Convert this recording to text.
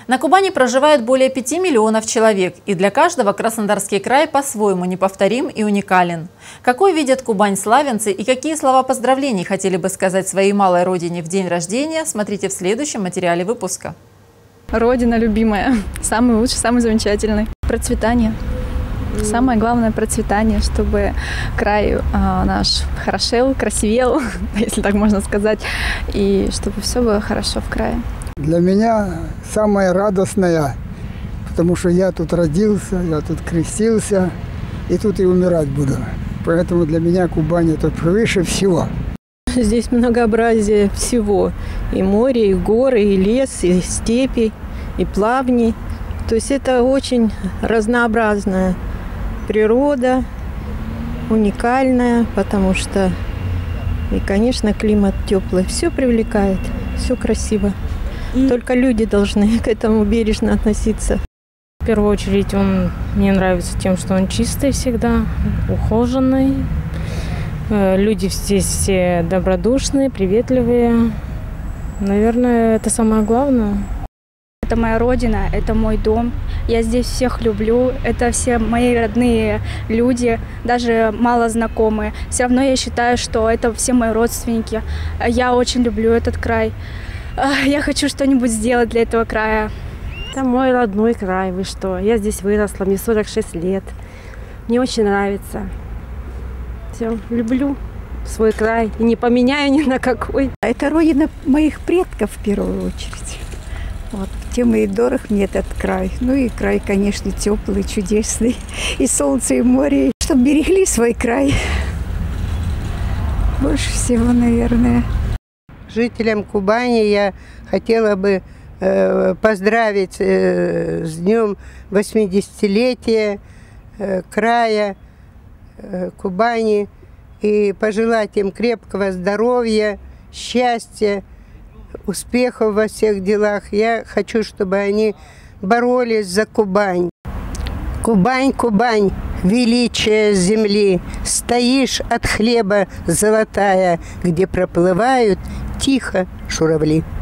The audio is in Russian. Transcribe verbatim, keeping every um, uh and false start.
На Кубани проживает более пяти миллионов человек, и для каждого Краснодарский край по-своему неповторим и уникален. Какой видят Кубань славянцы и какие слова поздравлений хотели бы сказать своей малой родине в день рождения, смотрите в следующем материале выпуска. Родина любимая, самый лучший, самый замечательный. Процветание. Самое главное – процветание, чтобы край а, наш хорошел, красивел, если так можно сказать, и чтобы все было хорошо в крае. Для меня самое радостное, потому что я тут родился, я тут крестился, и тут и умирать буду. Поэтому для меня Кубань – это превыше всего. Здесь многообразие всего. И море, и горы, и лес, и степи, и плавни. То есть это очень разнообразная природа, уникальная, потому что, и, конечно, климат теплый. Все привлекает, все красиво. И только люди должны к этому бережно относиться. В первую очередь он мне нравится тем, что он чистый всегда, ухоженный. Люди здесь все добродушные, приветливые. Наверное, это самое главное. Это моя родина, это мой дом. Я здесь всех люблю. Это все мои родные люди, даже мало знакомые. Все равно я считаю, что это все мои родственники. Я очень люблю этот край. Я хочу что-нибудь сделать для этого края. Это мой родной край, вы что? Я здесь выросла, мне сорок шесть лет. Мне очень нравится. Все, люблю свой край и не поменяю ни на какой. Это родина моих предков в первую очередь. Вот. Тем и дорог мне этот край. Ну и край, конечно, теплый, чудесный. И солнце, и море. Чтобы берегли свой край. Больше всего, наверное. Жителям Кубани я хотела бы э, поздравить э, с днем восьмидесятилетия э, края э, Кубани и пожелать им крепкого здоровья, счастья, успехов во всех делах. Я хочу, чтобы они боролись за Кубань. Кубань, Кубань, величие земли, стоишь от хлеба золотая, где проплывают тихо журавли.